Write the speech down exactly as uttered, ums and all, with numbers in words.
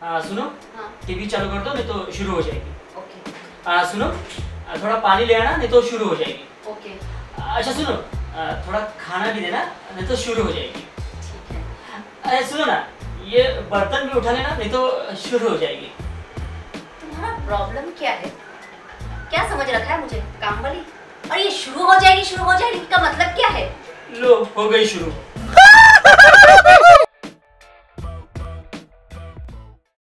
आ, सुनो। हाँ। टीवी चालू कर दो नहीं तो शुरू हो जाएगी। ओके। आ, सुनो थोड़ा पानी ले आना नहीं तो शुरू हो जाएगी। ओके। अच्छा सुनो थोड़ा खाना भी देना नहीं तो शुरू हो जाएगी। ठीक है। अरे सुनो ना ये बर्तन भी उठा लेना नहीं तो शुरू हो जाएगी। तुम्हारा प्रॉब्लम क्या है? क्या समझ रखा है मुझे काम वाली? और ये शुरू हो जाएगी शुरू हो जाएगी का मतलब क्या है? लो हो गई शुरू।